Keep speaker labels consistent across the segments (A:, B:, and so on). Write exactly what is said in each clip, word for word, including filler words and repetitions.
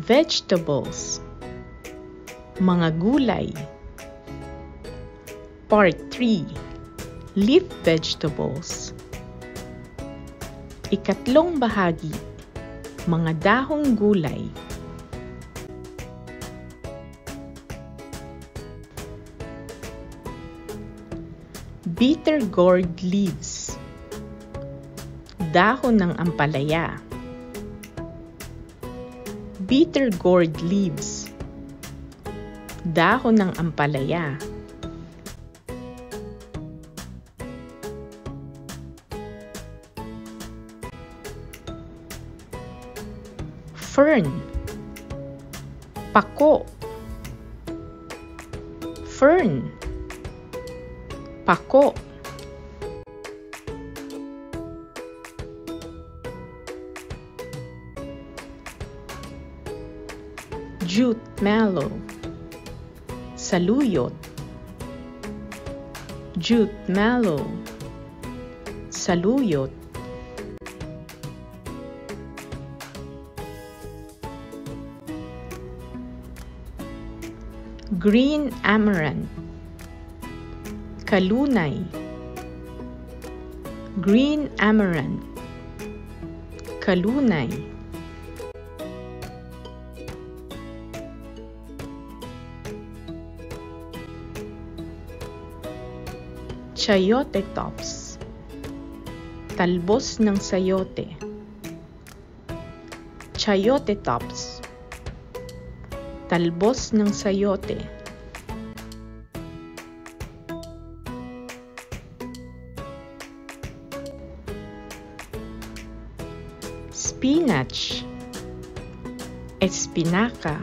A: Vegetables, mga gulay. Part three, leaf vegetables. Ikatlong bahagi, mga dahong gulay. Bitter gourd leaves, dahon ng ampalaya. Bitter gourd leaves, dahon ng ampalaya. Fern, pako. Fern, pako. Jute mallow, saluyot. Jute mallow, saluyot. Green amaranth, kalunay. Green amaranth, kalunay. Chayote tops, talbos ng sayote. Chayote tops, talbos ng sayote. Spinach, espinaca.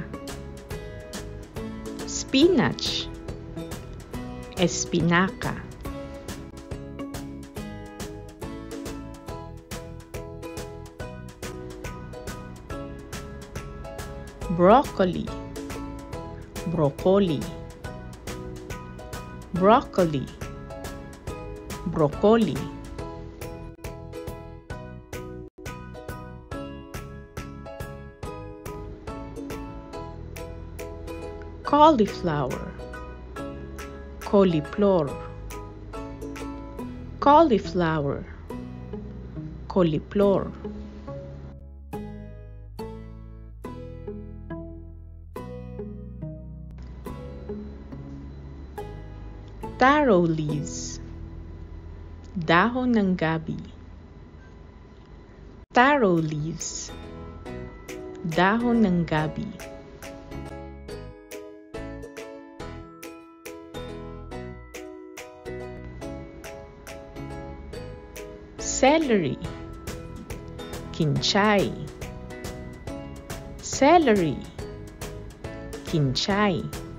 A: Spinach, espinaca. Broccoli, broccoli. Broccoli, broccoli. Cauliflower, cauliflower. Cauliflower, cauliflower. Taro leaves, dahon ng gabi. Taro leaves, dahon ng gabi. Celery, kinchay. Celery, kinchay.